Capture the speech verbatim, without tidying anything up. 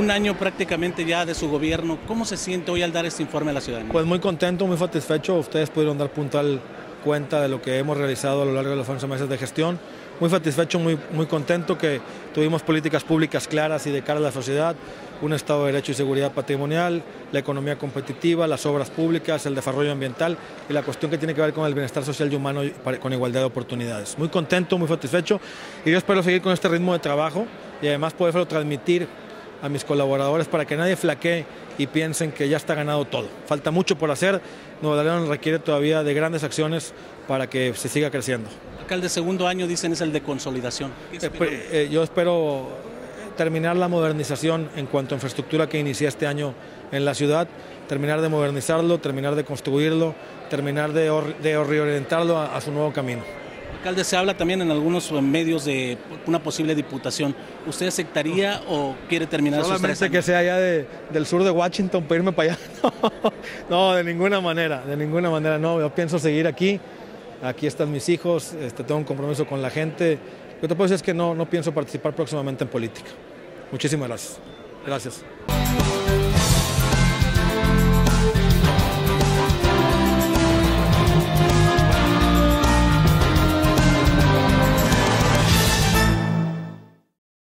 un año prácticamente ya de su gobierno, ¿cómo se siente hoy al dar este informe a la ciudadanía? Pues muy contento, muy satisfecho. Ustedes pudieron dar puntual cuenta de lo que hemos realizado a lo largo de los once meses de gestión. Muy satisfecho, muy, muy contento que tuvimos políticas públicas claras y de cara a la sociedad, un Estado de Derecho y seguridad patrimonial, la economía competitiva, las obras públicas, el desarrollo ambiental y la cuestión que tiene que ver con el bienestar social y humano con igualdad de oportunidades. Muy contento, muy satisfecho y yo espero seguir con este ritmo de trabajo y además poderlo transmitir a mis colaboradores para que nadie flaquee y piensen que ya está ganado todo. Falta mucho por hacer, Nuevo León requiere todavía de grandes acciones para que se siga creciendo. Alcalde, segundo año dicen es el de consolidación. Eh, eh, yo espero terminar la modernización en cuanto a infraestructura que inicié este año en la ciudad, terminar de modernizarlo, terminar de construirlo, terminar de, de reorientarlo a, a su nuevo camino. Alcalde, se habla también en algunos medios de una posible diputación. ¿Usted aceptaría o quiere terminar sus tres años? Solamente que sea allá de, del sur de Washington para irme para allá. No, de ninguna manera, de ninguna manera no. Yo pienso seguir aquí. Aquí están mis hijos, este, tengo un compromiso con la gente. Lo que te puedo decir es que no, no pienso participar próximamente en política. Muchísimas gracias. Gracias.